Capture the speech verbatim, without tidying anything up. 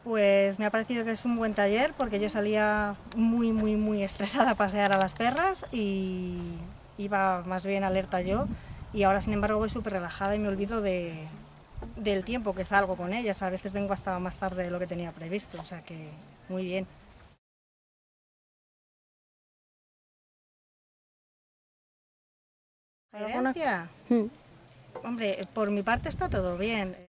Pues me ha parecido que es un buen taller porque yo salía muy, muy, muy estresada a pasear a las perras y iba más bien alerta yo, y ahora sin embargo voy súper relajada y me olvido de, del tiempo que salgo con ellas. A veces vengo hasta más tarde de lo que tenía previsto, o sea que muy bien. ¿Gerencia? Mm. Hombre, por mi parte está todo bien.